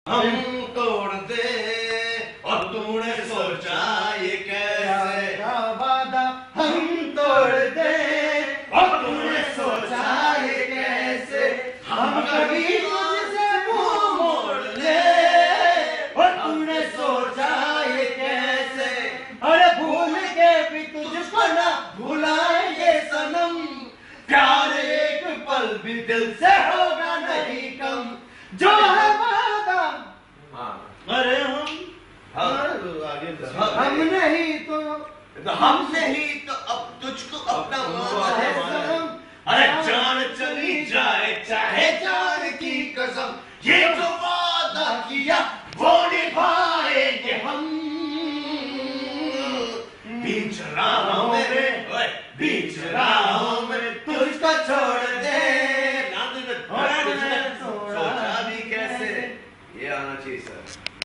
हम तोड़ दे और तूने सोचा ये कैसे वादा हम तोड़ दे और तूने सोचा ये कैसे हम कभी तुझसे मुंह मोड़ ले और तूने सोचा ये कैसे अरे भूल के भी तुझको ना भुलाएंगे सनम प्यार एक पल भी दिल से होगा नहीं कम जो है वादा अरे हम नहीं तो अब तुझको अपना सनम अरे जान चली जाए चाहे जान की कसम ये जो वादा किया वो निभाएंगे हम बीच राहों में तुझको छोड़ दे सोचा भी कैसे ये आना चाहिए सर।